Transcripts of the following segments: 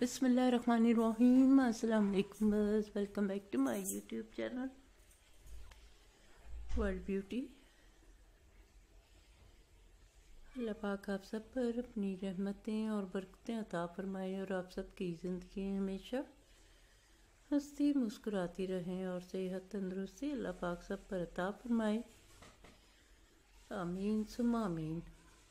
बिस्मिल्लाहिर्रहमानिर्रहीम। अस्सलाम वालेकुम। Welcome back to my YouTube channel world beauty. अल्लाह पाक आप सब पर अपनी रहमतें और बरकतें अता फरमाए और आप सब की ज़िंदगी हमेशा हंसती मुस्कुराती रहें और सेहत तंदुरुस्ती अल्लाह पाक सब पर अता फरमाए। आमीन सुम्मा आमीन।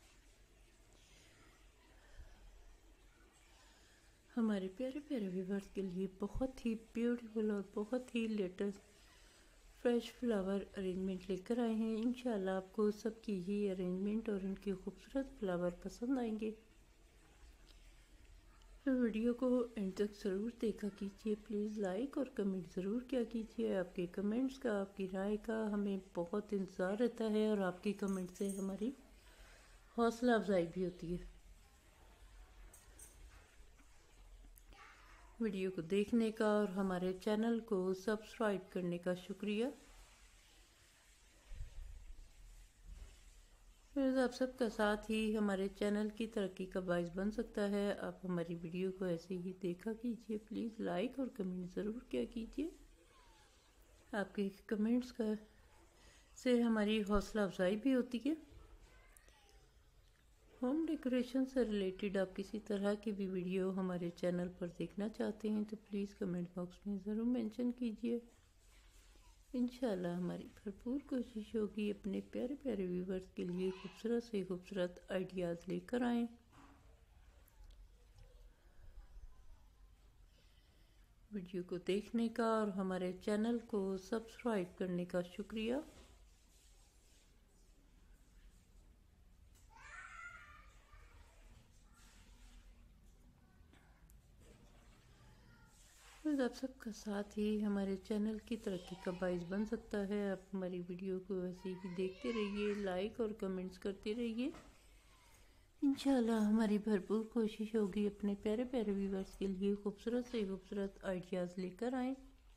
हमारे प्यारे प्यारे व्यूवर्स के लिए बहुत ही ब्यूटीफुल और बहुत ही लेटेस्ट फ्रेश फ्लावर अरेंजमेंट लेकर आए हैं। इंशाल्लाह आपको सबकी ही अरेंजमेंट और उनके खूबसूरत फ्लावर पसंद आएंगे। तो वीडियो को एंड तक ज़रूर देखा कीजिए। प्लीज़ लाइक और कमेंट ज़रूर किया कीजिए। आपके कमेंट्स का, आपकी राय का हमें बहुत इंतज़ार रहता है और आपकी कमेंट से हमारी हौसला अफजाई भी होती है। वीडियो को देखने का और हमारे चैनल को सब्सक्राइब करने का शुक्रिया। फिर आप सबका साथ ही हमारे चैनल की तरक्की का बाइस बन सकता है। आप हमारी वीडियो को ऐसे ही देखा कीजिए। प्लीज़ लाइक और कमेंट ज़रूर किया कीजिए। आपके कमेंट्स का से हमारी हौसला अफजाई भी होती है। होम डेकोरेशन से रिलेटेड आप किसी तरह की भी वीडियो हमारे चैनल पर देखना चाहते हैं तो प्लीज़ कमेंट बॉक्स में ज़रूर मेंशन कीजिए। इंशाल्लाह हमारी भरपूर कोशिश होगी अपने प्यारे प्यारे व्यूवर्स के लिए खूबसूरत से खूबसूरत आइडियाज़ लेकर आएँ। वीडियो को देखने का और हमारे चैनल को सब्सक्राइब करने का शुक्रिया। आप सबका साथ ही हमारे चैनल की तरक्की का बाइस बन सकता है। आप हमारी वीडियो को ऐसे ही देखते रहिए, लाइक और कमेंट्स करते रहिए। इंशाल्लाह हमारी भरपूर कोशिश होगी अपने प्यारे प्यारे व्यूवर्स के लिए खूबसूरत से खूबसूरत आइडियाज़ लेकर आएँ।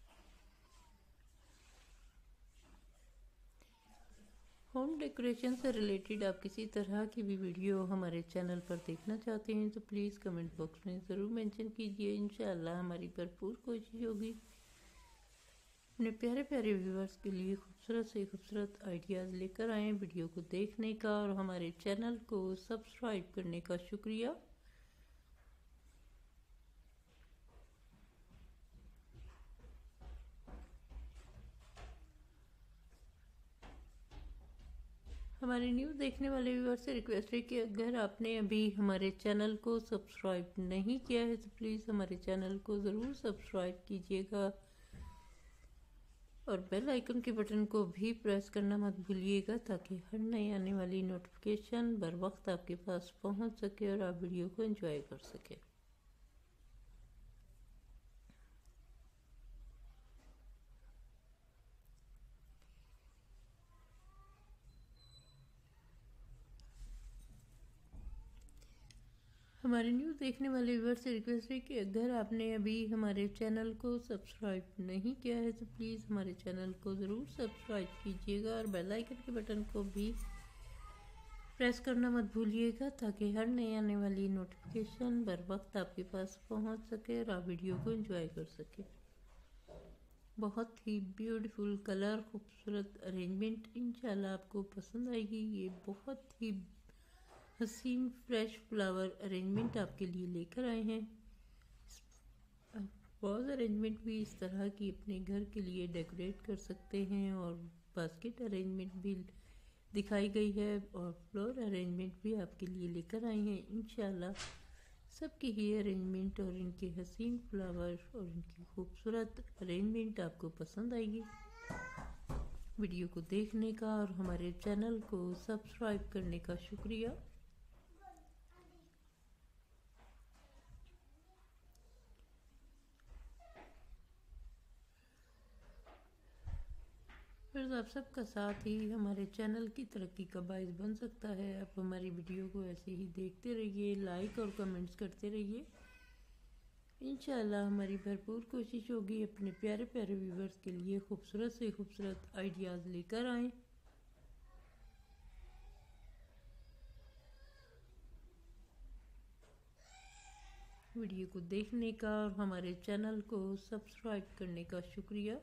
होम डेकोरेशन से रिलेटेड आप किसी तरह की भी वीडियो हमारे चैनल पर देखना चाहते हैं तो प्लीज़ कमेंट बॉक्स में ज़रूर मेंशन कीजिए। इंशाल्लाह हमारी भरपूर कोशिश होगी अपने प्यारे प्यारे व्यूवर्स के लिए खूबसूरत से खूबसूरत आइडियाज़ लेकर आएँ। वीडियो को देखने का और हमारे चैनल को सब्सक्राइब करने का शुक्रिया। हमारे न्यू देखने वाले व्यूअर से रिक्वेस्ट है कि अगर आपने अभी हमारे चैनल को सब्सक्राइब नहीं किया है तो प्लीज़ हमारे चैनल को ज़रूर सब्सक्राइब कीजिएगा और बेल आइकन के बटन को भी प्रेस करना मत भूलिएगा ताकि हर नई आने वाली नोटिफिकेशन बर वक्त आपके पास पहुंच सके और आप वीडियो को एंजॉय कर सकें। हमारे न्यूज़ देखने वाले व्यूअर से रिक्वेस्ट है कि अगर आपने अभी हमारे चैनल को सब्सक्राइब नहीं किया है तो प्लीज़ हमारे चैनल को ज़रूर सब्सक्राइब कीजिएगा और बेल आइकन के बटन को भी प्रेस करना मत भूलिएगा ताकि हर नई आने वाली नोटिफिकेशन बर वक्त आपके पास पहुंच सके और आप वीडियो को एंजॉय कर सके। बहुत ही ब्यूटीफुल कलर, खूबसूरत अरेंजमेंट इंशाल्लाह आपको पसंद आएगी। ये बहुत ही हसीन फ्रेश फ्लावर अरेंजमेंट आपके लिए लेकर आए हैं। वॉज अरेंजमेंट भी इस तरह की अपने घर के लिए डेकोरेट कर सकते हैं और बास्केट अरेंजमेंट भी दिखाई गई है और फ्लोर अरेंजमेंट भी आपके लिए लेकर आए हैं। इंशाल्लाह सबकी ही अरेंजमेंट और इनके हसीन फ्लावर और इनकी खूबसूरत अरेंजमेंट आपको पसंद आएगी। वीडियो को देखने का और हमारे चैनल को सब्सक्राइब करने का शुक्रिया। फिर आप सबका साथ ही हमारे चैनल की तरक्की का बाइस बन सकता है। आप हमारी वीडियो को ऐसे ही देखते रहिए, लाइक और कमेंट्स करते रहिए। इंशाल्लाह हमारी भरपूर कोशिश होगी अपने प्यारे प्यारे व्यूवर्स के लिए खूबसूरत से खूबसूरत आइडियाज़ लेकर आएँ। वीडियो को देखने का और हमारे चैनल को सब्सक्राइब करने का शुक्रिया।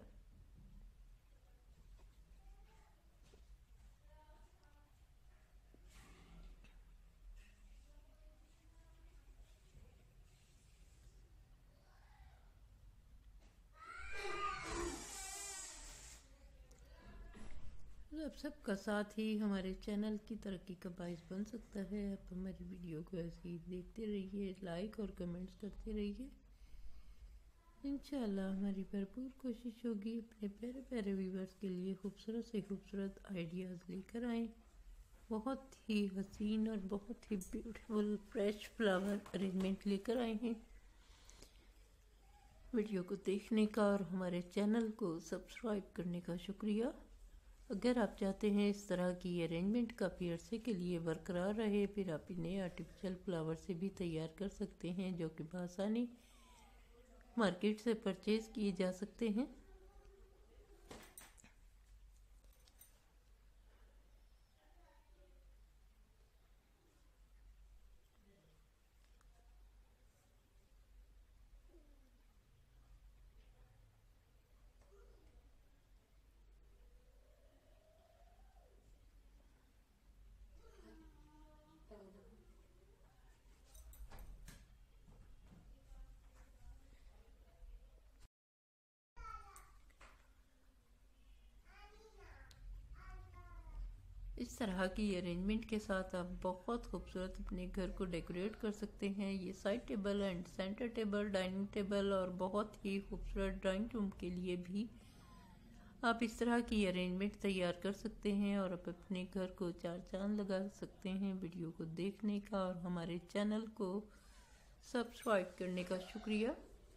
आप सबका साथ ही हमारे चैनल की तरक्की का बाइस बन सकता है। आप हमारी वीडियो को ऐसे ही देखते रहिए, लाइक और कमेंट्स करते रहिए। इंशाल्लाह हमारी भरपूर कोशिश होगी अपने प्यारे प्यारे व्यूवर्स के लिए खूबसूरत से खूबसूरत आइडियाज़ लेकर आएँ। बहुत ही हसीन और बहुत ही ब्यूटीफुल फ्रेश फ्लावर अरेंजमेंट लेकर आए हैं। वीडियो को देखने का और हमारे चैनल को सब्सक्राइब करने का शुक्रिया। अगर आप चाहते हैं इस तरह की अरेंजमेंट काफ़ी अरसे के लिए बरकरार रहे, फिर आप इन्हें आर्टिफिशियल फ्लावर से भी तैयार कर सकते हैं, जो कि बआसानी मार्केट से परचेज़ किए जा सकते हैं। इस तरह की अरेंजमेंट के साथ आप बहुत खूबसूरत अपने घर को डेकोरेट कर सकते हैं। ये side table and centre table, dining table और बहुत ही खूबसूरत ड्राइंग रूम के लिए भी आप इस तरह की अरेंजमेंट तैयार कर सकते हैं और आप अपने घर को चार चांद लगा सकते हैं। वीडियो को देखने का और हमारे चैनल को सब्सक्राइब करने का शुक्रिया।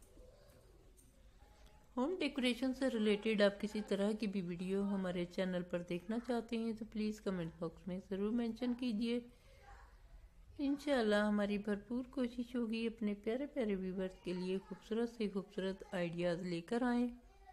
होम डेकोरेशन से रिलेटेड आप किसी तरह की भी वीडियो हमारे चैनल पर देखना चाहते हैं तो प्लीज़ कमेंट बॉक्स में ज़रूर मेंशन कीजिए। इंशाल्लाह हमारी भरपूर कोशिश होगी अपने प्यारे प्यारे व्यूवर्स के लिए खूबसूरत से खूबसूरत आइडियाज़ लेकर आएँ।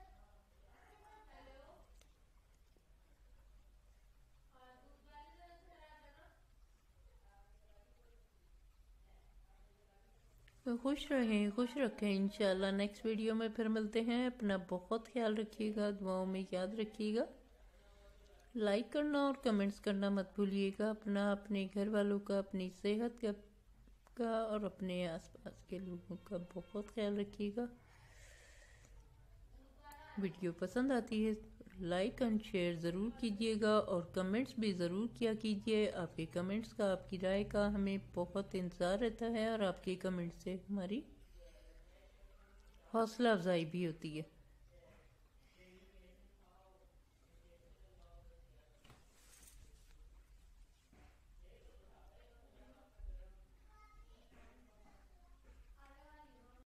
खुश रहें, खुश रखें। इंशाल्लाह नेक्स्ट वीडियो में फिर मिलते हैं। अपना बहुत ख्याल रखिएगा, दुआओं में याद रखिएगा। लाइक करना और कमेंट्स करना मत भूलिएगा। अपना, अपने घर वालों का, अपनी सेहत का और अपने आसपास के लोगों का बहुत ख्याल रखिएगा। वीडियो पसंद आती है लाइक एंड शेयर ज़रूर कीजिएगा और कमेंट्स भी ज़रूर किया कीजिए। आपके कमेंट्स का, आपकी राय का हमें बहुत इंतज़ार रहता है और आपके कमेंट्स से हमारी हौसला अफजाई भी होती है।